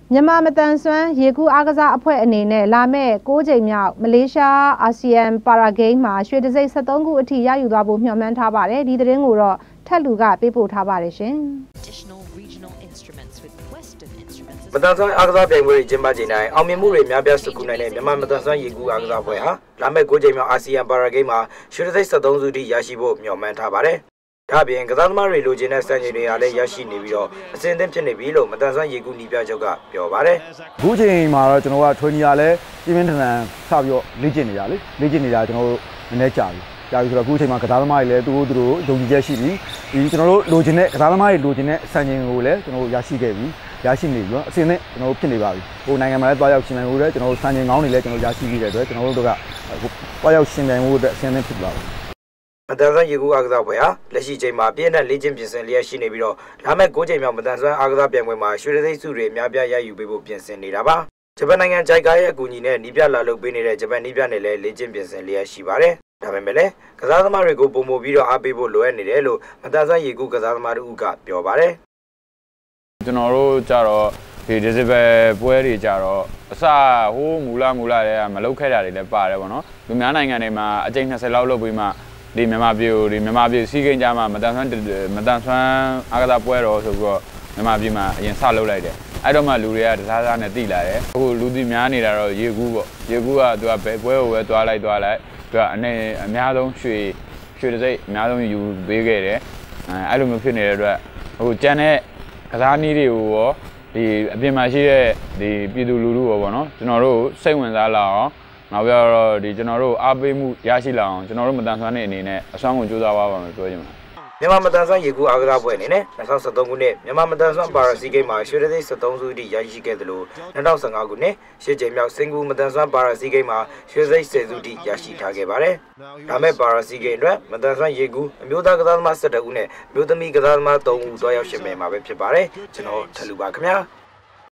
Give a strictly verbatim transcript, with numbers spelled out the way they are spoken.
မြန်မာမတန်ဆွမ်းရေကူးအားကစားအဖွဲ့အနေနဲ့လာမဲ့၉ချိန်မြောက်မလေးရှားအာဆီယံပါရာဂိမ်းမှာရွှေတံဆိပ်၁၃ခုအထိရယူသွားဖို့မျှော်မှန်းထားပါတယ်ဒီသတင်းကိုတော့ထက်လူကပေးပို့ထားပါတယ်ရှင်မတန်ဆွမ်းအားကစားပြိုင်ပွဲတွေကျင်းပချိန်တိုင်းအောင်မြင်မှုတွေများပြားစုကူနိုင်တဲ့မြန်မာမတန်ဆွမ်းရေကူးအားကစားအဖွဲ့ဟာလာမဲ့၉ချိန်မြောက်အာဆီယံပါရာဂိမ်းမှာရွှေတံဆိပ်၁၃စုအထိရရှိဖို့မျှော်မှန်းထားပါတယ်ဒါပြင်ကစားသမားတွေလိုချင်တဲ့စံချိန်တွေအားလည်းရရှိနေပြီးတော့အစဉ်အသင့်ဖြစ်နေပြီလို့မတန်ဆွမ်းရေကူးနီးပြချုပ်ကပြောပါတယ်။အခုချိန်မှာတော့ကျွန်တော်ကထွေးနီယာလည်းပြင်းပြင်းထန်ထန်စပြီးတော့လေ့ကျင့်နေကြလေလေ့ကျင့်နေတာကျွန်တော်တို့နည်းနည်းကြာပြီ။ကြာပြီဆိုတော့အခုချိန်မှာကစားသမားတွေလည်းသူတို့သူတို့ယုံကြည်ချက်ရှိပြီ။ဒီကျွန်တော်တို့လိုချင်တဲ့ကစားသမားတွေလိုချင်တဲ့စံချိန်ကိုလည်းကျွန်တော်တို့ရရှိခဲ့ပြီ။ရရှိနေပြီတော့အစဉ်အသင့်ကျွန်တော်တို့ဖြစ်နေပါပြီ။ဟိုနိုင်ငံမှာလည်းတွားရောက်ရှင်ပြိုင်မှုလည်းကျွန်တော်တို့စံချိန်ကောင်းတွေလည်းကျွန်တော်ရရှိပြီးတဲ့အတွက်ကျွန်တော်တို့တို့ကတွားရောက်ရှင်ပြိုင်မှုအတွက်အစဉ်အသင့်ဖြစ်လာပါပြီ။မတန်ဆွမ်းရေကူးအားကစားပွဲဟာလက်ရှိချိန်မှာပြည့်တဲ့လေ့ကျင့်ပြင်ဆင်လျက်ရှိနေပြီးတော့လာမယ့်၉ချိန်မြောက်မတန်ဆွမ်းအားကစားပြိုင်ပွဲမှာရွှေတံဆိပ်ဆုတွေအများပြားရယူပေးဖို့ပြင်ဆင်နေတာပါဂျပန်နိုင်ငံဂျိုက်ကာရဲ့အကူအညီနဲ့နီးပြလာလုပ်ပေးနေတဲ့ဂျပန်နီးပြနဲ့လည်းလေ့ကျင့်ပြင်ဆင်လျက်ရှိပါတယ်ဒါပေမဲ့လည်းကစားသမားတွေကိုပုံမပြီးတော့အားပေးဖို့လိုအပ်နေတယ်လို့မတန်ဆွမ်းရေကူးကစားသမားတို့ကပြောပါတယ်ကျွန်တော်တို့ကြတော့ဒီဒီဇဘယ်ပွဲတွေကြတော့အစဟိုးမူလာမူလာတွေကမလုပ်ခဲ့တာတွေလည်းပါတယ်ပေါ့နော်လူများနိုင်ငံတွေမှာအကြိမ်၂၀လောက်လုပ်ပြီးမှဒီမြန်မာပြည်ဒီမြန်မာပြည်စီးကိန်းကြမှာမတန်ဆွမ်းမတန်ဆွမ်းအားကစားပွဲတော်ဆိုပြီးတော့မြန်မာပြည်မှာအရင်စလုပ်လိုက်တယ်အဲ့တော့မှလူတွေကတစားစားနဲ့တိလာတယ်အခုလူတီများနေတာတော့ရေကူးပေါ့ရေကူးကသူကဘယ်ပွဲကိုပဲသွားလိုက်သွားလိုက်သူကအနေအများဆုံးရွှေရွှေတံဆိပ်အများဆုံးယူပေးခဲ့တယ်အဲ့လိုမျိုးဖြစ်နေတဲ့အတွက်အခုကျန်တဲ့ကစားနည်းတွေကိုရောဒီအပြင်မှာရှိတဲ့ဒီပြည်သူလူထုရောပေါ့နော်ကျွန်တော်တို့စိတ်ဝင်စားလာအောင်နောက်ပြီးတော့ဒီကျွန်တော်တို့အားပေးမှုရရှိလာအောင်ကျွန်တော်တို့မတန်ဆွမ်းတဲ့အနေနဲ့အစွမ်းကုန်ကြိုးစားပါပါမယ်ပြောချင်ပါတယ်မြန်မာမတန်ဆွမ်းရေကူးအားကစားပွဲအနေနဲ့၂၀၁၃ခုနှစ်မြန်မာမတန်ဆွမ်းပါရာစီဂိမ်းမှာရွှေတံဆိပ်၁၃စုအထိရရှိခဲ့သလို၂၀၁၅ခုနှစ်ရှစ်ချိန်မြောက်စင်ကူမတန်ဆွမ်းပါရာစီဂိမ်းမှာရွှေတံဆိပ်၁၀စုအထိရရှိထားခဲ့ပါတယ်ဒါမဲ့ပါရာစီဂိမ်းအတွက်မတန်ဆွမ်းရေကူးအမျိုးသားကစားသမား၁၁ဦးနဲ့မျိုးသမီးကစားသမား၃ဦးတွားရောက်ရှင်ပြိုင်မှာပဲဖြစ်ပါတယ်ကျွန်တော်ထလူပါခင်ဗျာ